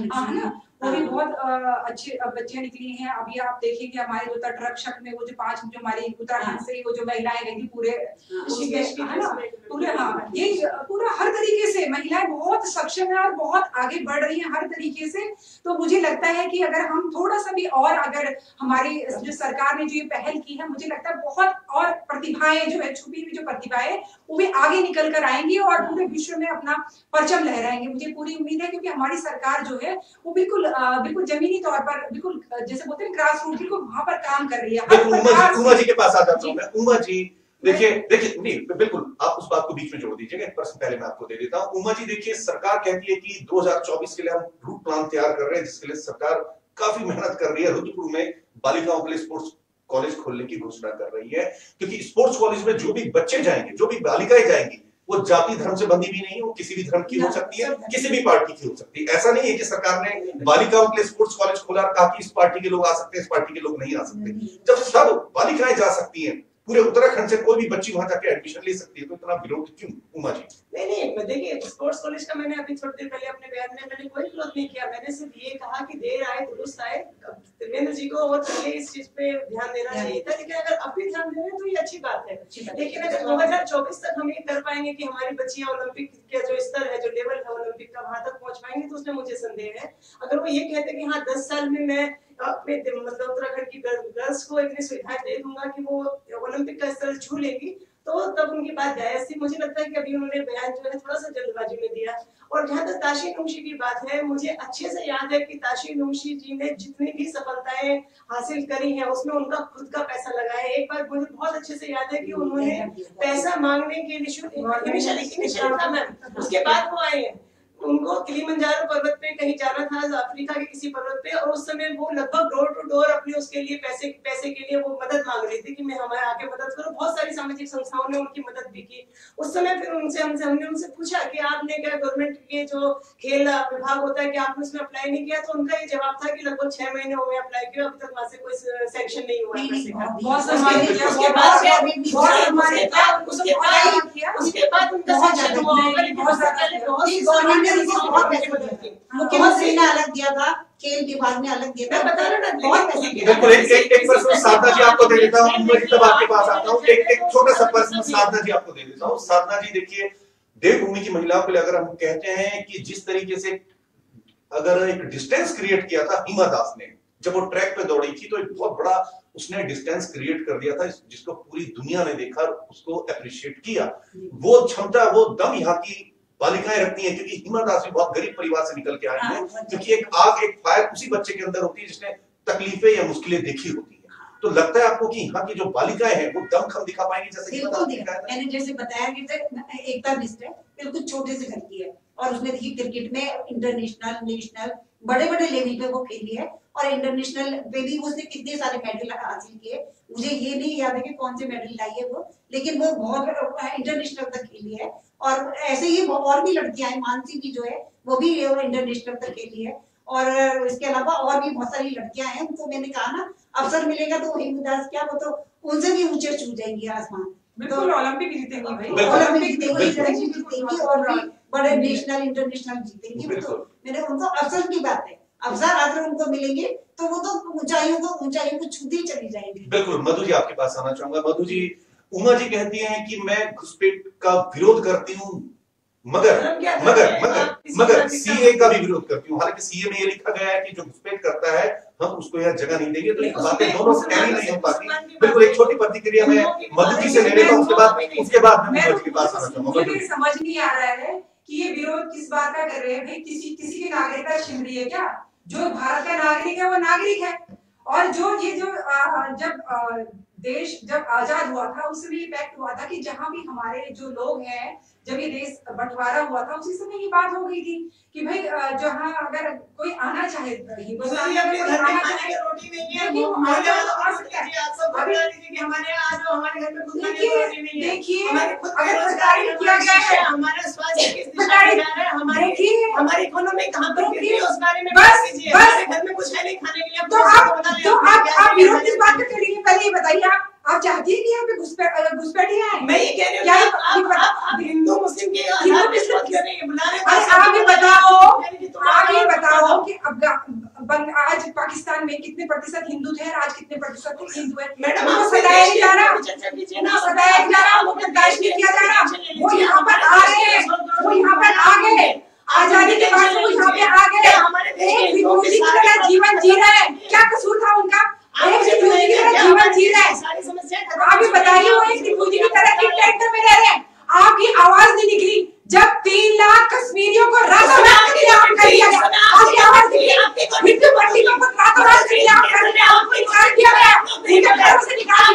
वो भी बहुत अच्छे बच्चियां निकली हैं। अभी आप देखेंगे हमारे जो तटरक्षक में वो जो 5 जो हमारी उत्तराखंड से वो जो महिलाएं गई थी पूरे, ये पूरा हर तरीके से महिलाएं बहुत सक्षम है और बहुत आगे बढ़ रही हैं हर तरीके से। तो मुझे लगता है कि अगर हम थोड़ा सा भी, और अगर हमारी जो सरकार ने जो ये पहल की है, मुझे लगता है बहुत और प्रतिभाएं जो है, छुपी हुई जो प्रतिभाएं, वो भी आगे निकल कर आएंगी और पूरे विश्व में अपना परचम लहराएंगे। मुझे पूरी उम्मीद है, क्योंकि हमारी सरकार जो है वो बिल्कुल जमीनी तौर पर, बिल्कुल जैसे बोलते हैं ग्रास रूट, बिल्कुल वहां पर काम कर रही है। उमा जी के पास आ जाता हूं मैं। उमा जी देखिए नहीं, बिल्कुल आप उस बात को बीच में जोड़ दीजिएगा। एक प्रश्न पहले मैं आपको दे देता हूं। उमा जी देखिए, सरकार कहती है कि 2024 के लिए हम रूट प्लान तैयार कर रहे हैं, जिसके लिए सरकार काफी मेहनत कर रही है। रुद्रपुर में बालिकाओं के लिए स्पोर्ट्स कॉलेज खोलने की घोषणा कर रही है, क्योंकि स्पोर्ट्स कॉलेज में जो भी बच्चे जाएंगे, जो भी बालिकाएं जाएंगी, वो जाति धर्म से बंधी भी नहीं है, वो किसी भी धर्म की हो सकती है, किसी भी पार्टी की हो सकती है। ऐसा नहीं है कि सरकार ने बालिकाओं के लिए स्पोर्ट्स कॉलेज खोला और कहा कि इस पार्टी के लोग आ सकते हैं, इस पार्टी के लोग नहीं आ सकते। जब सब बालिकाएं जा सकती हैं, पूरे उत्तराखंड से कोई भी बच्ची वहां जाके एडमिशन ले सकती है, तो इतना विरोध क्यों? उमा जी नहीं, देखिए स्पोर्ट्स कॉलेज का मैंने अभी थोड़ी देर पहले अपने बयान में मैंने कोई विरोध नहीं किया। मैंने सिर्फ ये कहा कि देर आए दुरुस्त आए। देवेंद्र जी को और पहले इस चीज पे ध्यान देना चाहिए था, लेकिन अगर अब भी ध्यान दे रहे हैं तो ये अच्छी बात है। लेकिन अगर 2024 तक हम ये कर पाएंगे कि हमारी बच्चियां ओलंपिक का जो स्तर है, जो लेवल है ओलंपिक का, वहां तक पहुंच पाएंगे, तो उसमें मुझे संदेह है। अगर वो ये कहते कि हाँ 10 साल में मैं अपने मतलब उत्तराखंड की गर्ल्स को इतनी सुविधाएं दे दूंगा कि वो ओलंपिक का स्तर छू लेंगी, तो तब उनकी बात जायज थी। मुझे लगता है कि अभी उन्होंने बयान जो है थोड़ा सा जल्दबाजी में दिया। और जहाँ तक ताशी नुंगशी की बात है, मुझे अच्छे से याद है कि ताशी नुंगशी जी ने जितनी भी सफलताएं हासिल करी हैं उसमें उनका खुद का पैसा लगा है। एक बार मुझे बहुत अच्छे से याद है कि उन्होंने पैसा मांगने के इनिशियल था मैम, उसके बाद वो आए हैं। उनको किलिमंजारो पर्वत पे कहीं जाना था, अफ्रीका के किसी पर्वत पे, और उस समय वो लगभग डोर टू डोर अपने उसके लिए पैसे के लिए वो मदद मांग रही थी कि मैं हमारे आके मदद करो। बहुत सारी सामाजिक संस्थाओं ने उनकी मदद भी की उस समय। फिर हमने उनसे पूछा कि आपने क्या गवर्नमेंट के जो खेल विभाग होता है कि आपने उसमें अप्लाई नहीं किया, तो उनका ये जवाब था कि लगभग 6 महीने हो गए अप्लाई किया, अभी तक वहां से कोई सैंक्शन नहीं हुआ। उसके बाद उनका सैंक्शन हुआ। मुख्यमंत्री ने अलग दिया था, खेल विभाग ने अलग दिया था, बता रहा ना। बिल्कुल एक प्रश्न साधना जी आपको दे देता हूँ, तब आपके पास आता हूँ। एक छोटा सा प्रश्न साधना जी आपको दे देता हूँ। साधना जी देखिए, देवभूमि की महिलाओं के लिए अगर हम कहते हैं कि जिस तरीके से अगर एक डिस्टेंस क्रिएट किया था हिमा दास ने, जब वो ट्रैक पे दौड़ी थी तो एक बहुत बड़ा उसने डिस्टेंस क्रिएट कर दिया था, जिसको पूरी दुनिया ने देखा, उसको अप्रिशिएट किया। वो क्षमता, वो दम यहाँ की बालिकाएं रखती हैं, क्योंकि हिमा दास भी बहुत गरीब परिवार से निकल के आई है, क्योंकि एक आग, एक फायर उसी बच्चे के अंदर होती है जिसने तकलीफें या मुश्किलें देखी होती है। तो लगता है आपको कि यहाँ की जो बालिकाएं हैं वो दमखम दिखा पाएंगी जैसे मैंने जैसे बताया कि एकता बिस्ट्रे बिल्कुल छोटे से घर की है, और उसने देखिए क्रिकेट में इंटरनेशनल, नेशनल, बड़े बड़े लेवल पे वो खेली है, और इंटरनेशनल पे भी उसने कितने सारे मेडल हासिल किए। मुझे ये नहीं याद है कि कौन से मेडल लाई है वो, लेकिन वो बहुत इंटरनेशनल तक खेली है। और ऐसे ही और भी लड़कियां हैं, मानसी भी जो है वो भी इंटरनेशनल तक खेली है, और इसके अलावा और भी बहुत सारी लड़कियां हैं। तो मैंने कहा ना, अवसर मिलेगा तो हिमदास क्या वो तो उनसे भी ऊंचे छू जाएंगी आसमान। बिल्कुल, ओलंपिक जीतेंगी भाई, ओलंपिक जीतेंगी और भी बड़े नेशनल इंटरनेशनल जीतेंगी। तो मैंने उनको अवसर की बात है, अवसर अगर उनको मिलेंगे तो वो तो ऊंचाइयों को छूती चली जाएंगी। बिल्कुल। मधु जी आपके पास आना चाहूंगा। मधु जी, उमा जी कहती हैं कि मैं घुसपैठ का विरोध करती हूँ, मगर सीए का भी विरोध करती हूँ। हालांकि सीए में ये लिखा गया है कि जो घुसपैठ करता है हम उसको यहाँ जगह नहीं देंगे। तो ये बातें दोनों टैली नहीं हो पाती। बिल्कुल, एक छोटी प्रतिक्रिया मैं मधु जी से ले लेता हूँ, उसके बाद मैं मधु जी के पास आना चाहूंगा। मुझे समझ नहीं आ रहा है कि ये विरोध किस बात का कर रहे हैं भाई। किसी की नागरिकता छीन रही है क्या? जो भारत का नागरिक है वो नागरिक है, और जो जब देश जब आजाद हुआ था उस समय ये पैक्ट हुआ था कि जहां भी हमारे जो लोग हैं, जब ये देश बंटवारा हुआ था उसी समय ये बात हो गई थी कि भाई जहां अगर कोई आना चाहे हिंदुस्तान में, रोटी नहीं है, वो हमारे आ सकते हैं। आप सब बता दीजिए कि हमारे यहाँ आ जाओ, हमारे घर में खुद खाने को रोटी नहीं है। देखिए, अगर रोजगार किया गया है, हमारा स्वास्थ्य किस दिशा में जा रहा है, हमारी इकोनॉमी कहाँ पर गिर रही है, उस बारे में बात कीजिए। हमारे घर में कुछ है नहीं खाने के लिए। तो आप विरोध किस बात का करेंगे? पहले ये बताइए, आप चाहती है कि यहाँ पे घुसपैठी आए? मैं ये कह रही हूँ आप हिंदू मुस्लिम के आप ये बताओ कि आज पाकिस्तान में कितने प्रतिशत हिंदू थे और आज कितने प्रतिशत हिंदू है? मैडम, उनको सताया नहीं जा रहा, उनको बर्दाश्त नहीं किया जा रहा। वो यहाँ पर आ रहे हैं, वो यहाँ पर आ गए, आजादी के बाद वो यहाँ पे आ गए, एक विरोधी की तरह जीवन जी रहे हैं। क्या कसूर था उनका? एक रिफ्यूजी की तरह जीवन जी रहे हैं। आप ये बताइए, वो एक रिफ्यूजी की तरह किस टेंट में रह रहे हैं? आपकी आवाज नहीं निकली जब 3 लाख कश्मीरियों को रातों-रात क्लियर कर दिया गया। आपकी आवाज निकली, हिंदू पट्टी को रातों-रात क्लियर कर दिया, आपको इनकार किया गया, उनके पैरों से निकाल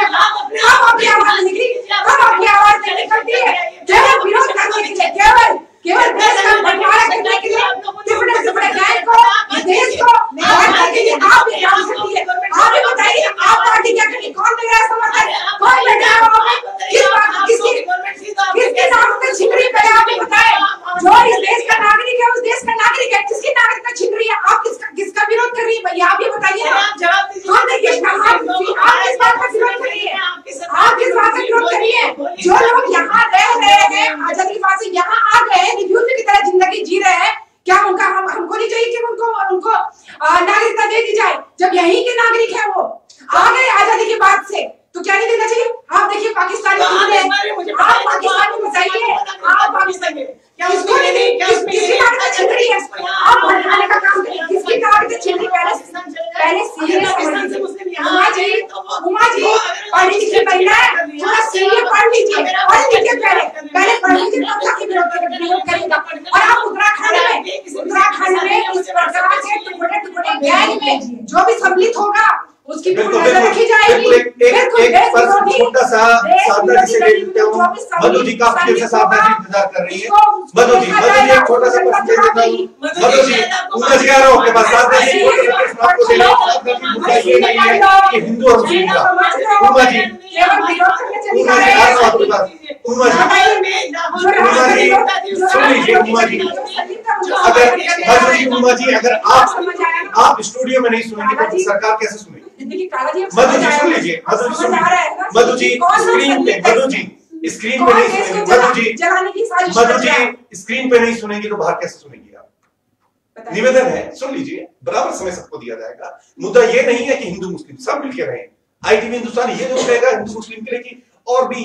की महिला है, थोड़ा सीए पढ़ लीजिए, पहले पढ़ लीजिए तब जाके विरोध करेगा। और आप उत्तराखंड में इस प्रकार से टुकड़े गैंग में जो भी सम्मिलित होगा उसकी नजर रखी जाएगी। छोटा सा साधना जी से मधु जी काफी देर से साधना जी इंतजार कर रही है। मधु जी एक छोटा सा प्रश्न दे देता हूँ। मधु जी उमज कह रहा हूँ आपके पास साधना जी आपको दे रहा हूँ। मुद्दा ये नहीं है कि हिंदू और मुस्लिम का। उमा जी आपके पास सुन लीजिए उमा जी, अगर आप स्टूडियो में नहीं सुनेंगे तो सरकार कैसे सुनेगी? मधु जी सुन लीजिए, मधु जी स्क्रीन पे नहीं सुनेंगे, मधु जी स्क्रीन पे नहीं सुनेंगे तो बाहर कैसे सुनेंगे आप? निवेदन है, सुन लीजिए, बराबर समय सबको दिया जाएगा। मुद्दा ये नहीं है कि हिंदू मुस्लिम सब मिलकर रहें। ITV हिंदुस्तान ये जो कहेगा हिंदू मुस्लिम के लिए कि और भी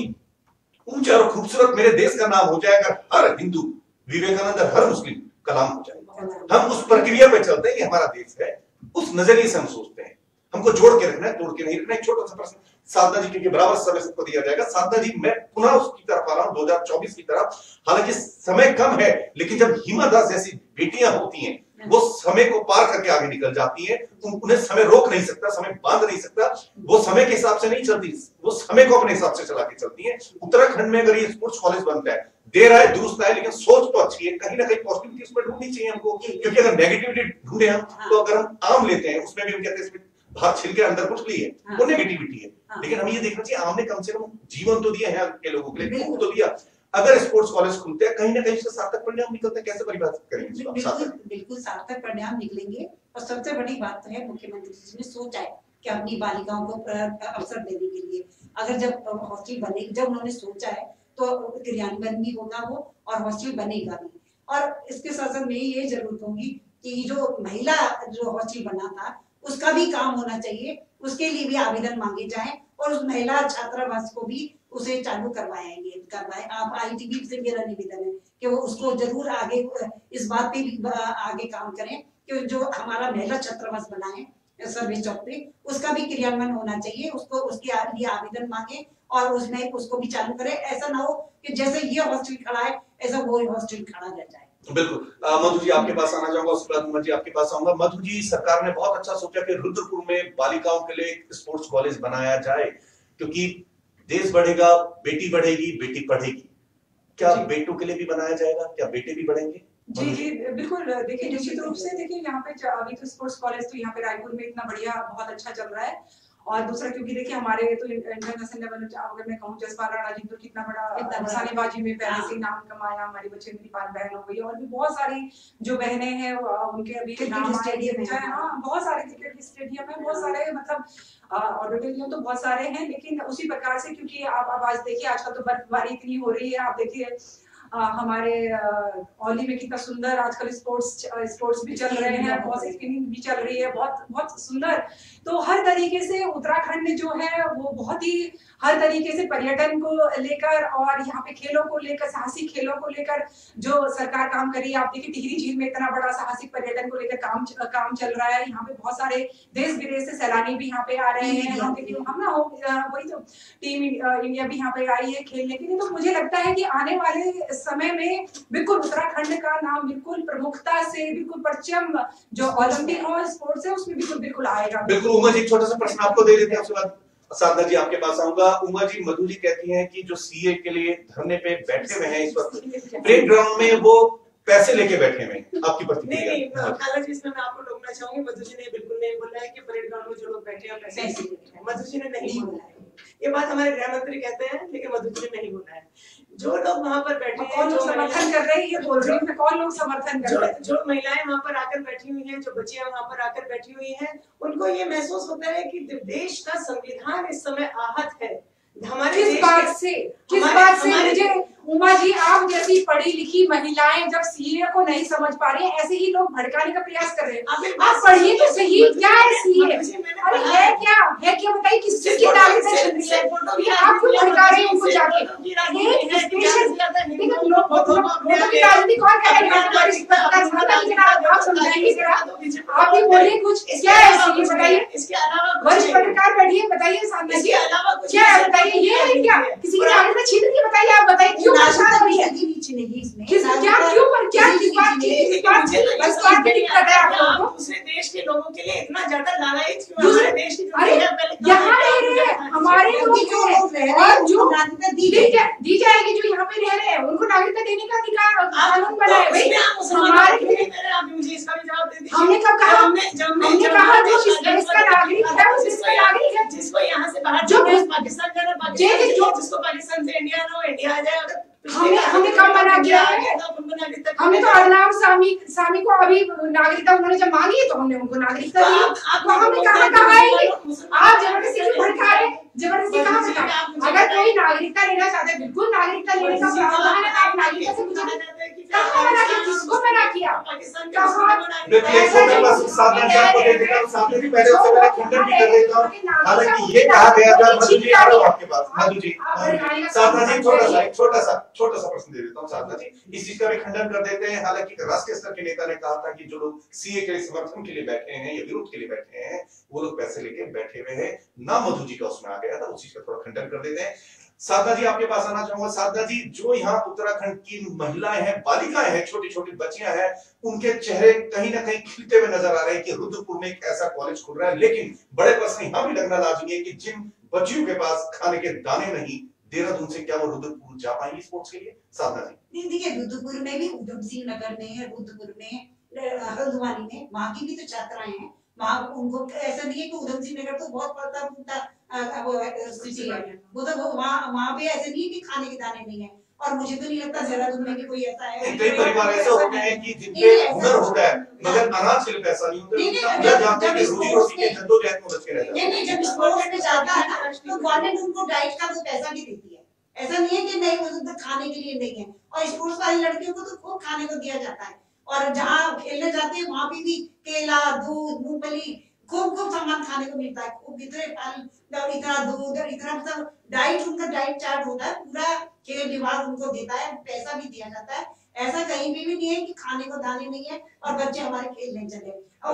ऊंचा और खूबसूरत मेरे देश का नाम हो जाएगा, हर हिंदू विवेकानंद हर मुस्लिम का नाम हो जाएगा। हम उस प्रक्रिया पे चलते हैं कि हमारा देश है, उस नजरिए से हम सोचते हैं। हमको जोड़ के रखना है, तोड़ के नहीं रखना है। छोटा सा प्रश्न साधना जी के बराबर समय सबको दिया जाएगा। साधना जी मैं पुनः उसकी तरफ आ रहा हूं 2024 की तरफ। हालांकि समय कम है, लेकिन जब हिमा दास जैसी बेटियां होती हैं वो समय को पार करके आगे निकल जाती हैं। उन्हें समय रोक नहीं सकता, समय बांध नहीं सकता। वो समय के हिसाब से नहीं चलती, वो समय को अपने हिसाब से चला के चलती हैं। उत्तराखंड में अगर ये स्पोर्ट्स कॉलेज बनता है, देर आए दुरुस्त आए, लेकिन सोच तो अच्छी है। कहीं ना कहीं पॉजिटिविटी उसमें ढूंढनी चाहिए हमको, क्योंकि अगर नेगेटिविटी ढूंढे हम तो अगर हम आम लेते हैं उसमें भी हम कहते हैं इसमें बाहर छिल के अंदर कुछ ली है, वो नेगेटिविटी है। लेकिन हम ये देखना चाहिए आम ने कम से कम जीवन तो दिया है के लोगों के लिए, तो दिया। अगर स्पोर्ट्स कॉलेज खुलते हैं कहीं ना कहीं से सार्थक परिणाम निकलते हैं, कैसे परिभाषित करेंगे? बिल्कुल सार्थक परिणाम निकलेंगे। और सबसे बड़ी बात तो है मुख्यमंत्री जी ने सोचा है कि अपनी बालिकाओं को अवसर देने के लिए अगर जब हॉस्टल बने, जब उन्होंने सोचा है तो क्रियान्वयन भी होगा वो और हॉस्टल बनेगा भी। और इसके साथ साथ में ये जरूरत होगी कि जो महिला जो हॉस्टल बना था उसका भी काम होना चाहिए, उसके लिए भी आवेदन मांगे जाए और उस महिला छात्रावास को भी उसे चालू करवाए। आप ITV से मेरा निवेदन है कि वो उसको जरूर आगे इस बात पे भी आगे काम करें कि जो हमारा महिला छात्रावास बना है सर्विस चौक पे, उसका भी क्रियान्वयन होना चाहिए। उसको उसके लिए आवेदन मांगे और उसमें उसको भी चालू करें। ऐसा ना हो कि जैसे ये हॉस्टल खड़ा है ऐसा वो हॉस्टल खड़ा रह जाए। बिल्कुल। मधु जी आपके पास आना चाहूंगा, उसके बाद उमा जी आपके पास आऊंगा। मधु जी, सरकार ने बहुत अच्छा सोचा कि रुद्रपुर में बालिकाओं के लिए एक स्पोर्ट्स कॉलेज बनाया जाए, क्योंकि देश बढ़ेगा, बेटी बढ़ेगी, बेटी पढ़ेगी। क्या बेटों के लिए भी बनाया जाएगा? क्या बेटे भी बढ़ेंगे? जी बिल्कुल। देखिए निश्चित रूप से देखिए यहाँ पे अभी तो स्पोर्ट्स कॉलेज तो यहाँ पे रायपुर में इतना बढ़िया बहुत अच्छा चल रहा है। और दूसरा क्योंकि देखिए हमारे तो इंटरनेशनल लेवल अगर मैं कहूँ जसपाल राणा जी तो कितना बड़ा निशानेबाजी में पहले से नाम कमाया। हमारी बच्चे मेरी 5 बहन हो गई और भी बहुत सारी जो बहनें हैं उनके अभी नाम स्टेडियम है। हाँ बहुत सारे क्रिकेट स्टेडियम है, बहुत सारे मतलब ऑडिटोरियम तो बहुत सारे हैं। लेकिन उसी प्रकार से क्योंकि आप आज देखिए आजकल तो बर्फबारी इतनी हो रही है, आप देखिए हमारे औली में कितना सुंदर आजकल स्पोर्ट्स भी चल रहे हैं, बहुत स्किनिंग भी चल रही है, बहुत सुंदर। तो हर तरीके से उत्तराखंड जो है वो बहुत ही हर तरीके से पर्यटन को लेकर और यहाँ पे खेलों को लेकर, साहसिक खेलों को लेकर जो सरकार काम कर रही है। आप देखिए टिहरी झील में इतना बड़ा साहसिक पर्यटन को लेकर काम चल रहा है। यहाँ पे बहुत सारे देश विदेश से सैलानी भी यहाँ पे आ रहे हैं। हम ना वही तो टीम इंडिया भी यहाँ पे आई है खेलने के लिए। तो मुझे लगता है कि आने वाले समय में बिल्कुल उत्तराखंड का नाम बिल्कुल प्रमुखता से बिल्कुल परचम जो ओलंपिक और स्पोर्ट्स है उसमें बिल्कुल आएगा। बिल्कुल। उमा जी, छोटा सा प्रश्न आपको दे देते हैं, उसके बाद साधना जी आपके पास आऊंगा। उमा जी, मधु जी कहती हैं कि जो सीए के लिए धरने पे बैठे हुए हैं इस वक्त प्लेग ग्राउंड में, वो पैसे लेके बैठे हुए हैं, आपकी प्रतिक्रिया? नहीं खाला जी, इसमें मैं आपको टोकना चाहूंगी। मधु जी ने बिल्कुल नहीं बोला है कि परेड ग्राउंड में जो लोग बैठे हैं पैसे। मधु जी ने नहीं बोला है ये बात, हमारे गृह मंत्री कहते हैं, लेकिन मधु जी ने नहीं बोला है। जो लोग वहाँ पर बैठे हैं, कौन लोग समर्थन कर रहे हैं ये बोल रही हूँ, कौन लोग समर्थन कर रहे हैं? जो महिलाएं वहाँ पर आकर बैठी हुई हैं, जो बच्चियां वहाँ पर आकर बैठी हुई हैं, उनको ये महसूस होता है कि देश का संविधान इस समय आहत है। हमारे किस बात से मुझे उमा जी, आप जैसी पढ़ी लिखी महिलाएं जब सीए को नहीं समझ पा रही हैं, ऐसे ही लोग भड़काने का प्रयास कर रहे हैं। आप पढ़िए तो सही, क्या है सीए? अरे है क्या बताइए, किस चीज की तारीफ है? आप क्यों भड़का रहे हैं उनको जाके? राजनीति कौन करेगा? आप समझाइए जरा, आप भी बोलिए कुछ, क्या है सीए बताइए। वरिष्ठ पत्रकार बैठिए, बताइए सामने क्या है बताइए। क्या किसी की नागरिकता छीन रही है? बताइए, आप बताइए क्यों परेशान हो रही है? क्या क्यों पर क्या किस बात की बस बात की दिक्कत है आप लोगों को? दूसरे देश के लोगों के लिए इतना ज्यादा लालायित क्यों? हमारे देश की अरे यहाँ रह रहे हैं हमारे लोग हैं और जो दी जाएगी, जो यहाँ पे रह रहे हैं उनको नागरिकता देने का अधिकार कानून बना है भाई हमारे। आप मुझे इसका भी जवाब दे दीजिए। हमने कब कहा? हमने कहा जो इस देश का नागरिक है उस देश का नागरिक है। जिसको यहाँ से बाहर जो पाकिस्तान जाना पाकिस्तान, जिसको पाकिस्तान से इंडिया ना हो इंडिया आ जाए। हमने कब मना किया है? हमने तो अरनाम सामी को अभी नागरिकता उन्होंने जब मांगी है तो हमने उनको नागरिकता दी। तो हमने कहा है आप जबरदस्ती क्यों भड़का रहे? जबरदस्ती कहाँ भड़का? अगर कोई नागरिकता लेना चाहता है बिल्कुल नागरिकता लेने का प्रावधान है, आप नागरिकता से पूछे कहाँ मना किया? किसको मना किया? हालांकि ये कहा गया था मधु जी, आ रहा हूं आपके पास। मधु जी, साधना जी छोटा सा प्रश्न दे देता हूँ। साधना जी इस चीज का भी खंडन कर देते हैं। हालांकि राष्ट्रीय स्तर के नेता ने कहा था कि जो लोग सीए के समर्थन के लिए बैठे हैं या विरोध के लिए बैठे हैं वो लोग पैसे लेके बैठे हुए हैं ना। मधु जी का उसमें आ गया था, उस चीज का थोड़ा खंडन कर देते हैं। साधना जी आपके पास आना चाहूंगा। साधना जी, जो यहाँ उत्तराखंड की महिलाएं हैं, बालिकाएं हैं, छोटी छोटी बच्चियां हैं, उनके चेहरे कहीं ना कहीं खिलते हुए नजर आ रहे हैं कि रुद्रपुर में एक ऐसा कॉलेज खुल रहा है। लेकिन बड़े प्रश्न यहाँ भी लगना लाजमी है कि जिन बच्चियों के पास खाने के दाने नहीं, देहरादून से क्या वो रुद्रपुर जा पाएंगी स्पोर्ट्स के लिए? साधना जी देखिए, रुद्रपुर में भी उधम सिंह नगर में, रुद्रपुर में, हल्द्वानी में, वहाँ की भी तो छात्राएं हैं। वहाँ उनको ऐसा नहीं है कि उधम सिंह नगर तो बहुत पड़ता वो सिटी है, वो तो वहाँ पे ऐसे नहीं है कि खाने के दाने नहीं है। और मुझे तो नहीं लगता देहरादून में भी कोई ऐसा है। कई परिवार ऐसे होते हैं कि जिनके हुनर होता है मगर अनाज के लिए पैसा नहीं होता। नहीं, जब स्पोर्ट्स में जाता है ना तो गवर्नमेंट उनको डाइट का वो पैसा भी देती है। ऐसा नहीं है कि नहीं वो खाने के लिए नहीं है। और स्पोर्ट्स वाली लड़कियों को तो खूब खाने को दिया जाता है। और जहाँ खेलने जाते हैं वहाँ भी केला, दूध, मूंगफली, खूब सामान खाने को मिलता है। खूब इतने फल, इतना दूध, इतना मतलब डाइट, उनका डाइट चार्ट होता है पूरा। खेल विभाग उनको देता है, पैसा भी दिया जाता है। ऐसा कहीं भी नहीं है कि खाने को दाने नहीं है और बच्चे हमारे खेल नहीं चले।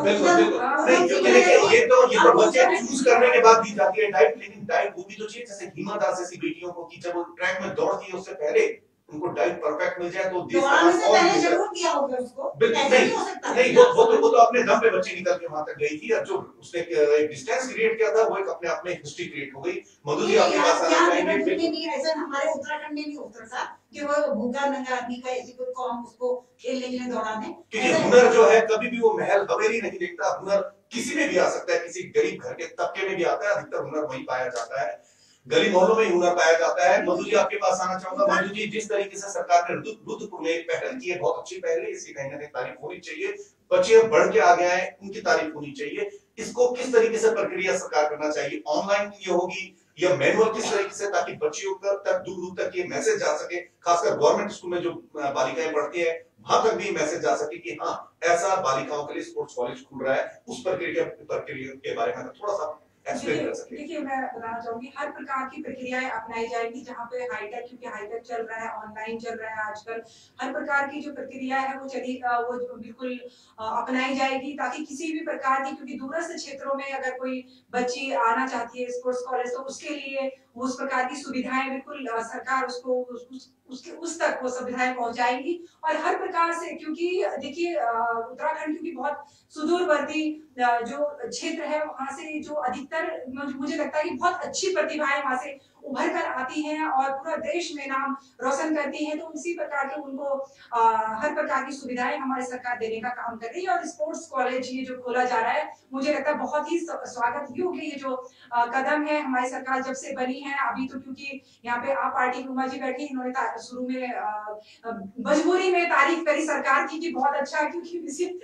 ये तो बच्चे चूज करने के बाद दी जाती है डाइट, लेकिन डाइट वो भी तो चाहिए। जैसे हिमा दास जैसी बेटियों को कि जब वो ट्रैक में दौड़ती है उससे पहले उनको डाइट परफेक्ट मिल जाए तो देश का जरूर किया होगा उसको। नहीं वो तो अपने दम पे बच्ची निकल के वहां तक गई थी। और जो उसने एक डिस्टेंस क्रिएट किया था वो एक अपने आप में हिस्ट्री क्रिएट हो गई। मधु जी आपके पास आना चाहेंगे? ऐसा हमारे उत्तराखंड में नहीं होता था कि वो भूखा नंगा आदमी का ऐसी कोई कौम उसको खेलने के लिए दौड़ा दें। क्योंकि हुनर जो है कभी भी वो महल हवेली नहीं देखता। हुनर किसी में भी आ सकता है, किसी गरीब घर के तबके में भी आता है। अधिकतर हुनर वहीं पाया जाता है, गली मोहल्लों में हुनर पाया जाता है। मधु जी आपके पास आना चाहूंगा। मधु जी, जिस तरीके से सरकार ने रुद्रपुर में एक पहल की है, बहुत अच्छी पहल है, इसकी कहीं ना कहीं तारीफ होनी चाहिए। बच्चे बढ़ के आ गए हैं, उनकी तारीफ होनी चाहिए। इसको किस तरीके से प्रक्रिया सरकार करना चाहिए? ऑनलाइन ये होगी या मैनुअल किस तरीके से, ताकि बच्चियों तक दूर तक ये मैसेज जा सके, खासकर गवर्नमेंट स्कूल में जो बालिकाएं पढ़ती है वहां तक भी मैसेज जा सके कि हाँ ऐसा बालिकाओं के लिए स्पोर्ट्स कॉलेज खुल रहा है। उस प्रक्रिया के बारे में थोड़ा सा देखिए, मैं बताना चाहूंगी हर प्रकार की प्रक्रियाएं अपनाई जाएंगी। जहाँ पे हाईटेक, क्योंकि हाईटेक चल रहा है, ऑनलाइन चल रहा है आजकल, हर प्रकार की जो प्रक्रिया है वो बिल्कुल अपनाई जाएगी, ताकि किसी भी प्रकार की, क्योंकि दूरस्थ क्षेत्रों में अगर कोई बच्ची आना चाहती है स्पोर्ट्स कॉलेज तो उसके लिए उस प्रकार की सुविधाएं बिल्कुल सरकार उसको उस तक वो सुविधाएं पहुंचाएगी। और हर प्रकार से, क्योंकि देखिए उत्तराखंड क्योंकि बहुत सुदूरवर्ती जो क्षेत्र है, वहां से जो अधिकतर मुझे लगता है कि बहुत अच्छी प्रतिभाएं वहां से उभर कर आती हैं और पूरा देश में नाम रोशन करती हैं। तो उसी प्रकार के उनको हर प्रकार की सुविधाएं हमारी सरकार देने का काम कर रही है। और स्पोर्ट्स कॉलेज ये जो खोला जा रहा है, मुझे लगता है बहुत ही स्वागत योग्य ये जो कदम है हमारी सरकार जब से बनी है। अभी तो क्योंकि यहाँ पे आप पार्टी उमा जी बैठी, इन्होंने शुरू में मजबूरी में तारीफ करी सरकार की कि बहुत अच्छा, क्योंकि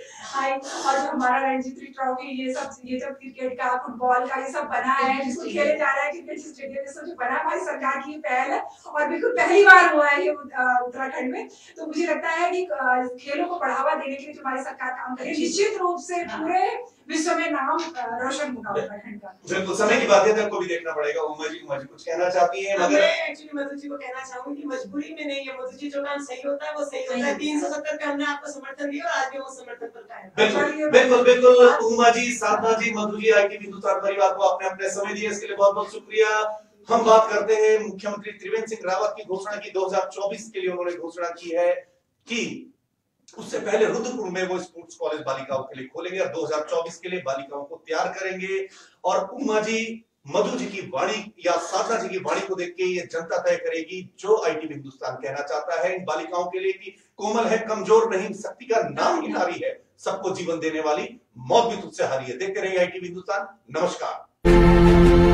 और जो हमारा रणजी ट्रॉफी ये सब क्रिकेट का, फुटबॉल का ये सब बना है, जिसको खेले जा रहा है क्रिकेट स्टेडियम में, सब बना हमारी सरकार की पहल है और बिल्कुल पहली बार हुआ है ये उत्तराखंड में। तो मुझे लगता है कि खेलों को बढ़ावा देने के लिए जो हमारी सरकार काम कर रही है, निश्चित रूप से पूरे विश्व में नाम रोशन होगा उत्तराखंड का। बिल्कुल, समय की बाध्यता को भी देखना पड़ेगा। उमा जी कुछ कहना चाहती हैं? मगर मैं एक्चुअली मधु जी को कहना चाहूंगी कि मजबूरी में नहीं है। मधु जी जो काम सही होता है वो सही होता है। 370 पे हमने आपको समर्थन दिया और आज भी वो समर्थन पर कायम। बिल्कुल उमा जी, साधना जी, मधु जी, ITV हिंदुस्तान परिवार को आपने अपने समय दिया, इसके लिए बहुत बहुत शुक्रिया। हम बात करते हैं मुख्यमंत्री त्रिवेंद्र सिंह रावत की घोषणा की। 2024 के लिए उन्होंने घोषणा की है कि उससे पहले रुद्रपुर में वो स्पोर्ट्स कॉलेज बालिकाओं के लिए खोलेंगे और 2024 के लिए बालिकाओं को तैयार करेंगे। और उमा जी, मधु जी की वाणी या साधना जी की वाणी को देख के ये जनता तय करेगी जो ITV हिंदुस्तान कहना चाहता है इन बालिकाओं के लिए कि कोमल है, कमजोर नहीं, शक्ति का नाम ही नारी है, सबको जीवन देने वाली, मौत भी तुझसे हारी है। देखते रहिए ITV हिंदुस्तान। नमस्कार।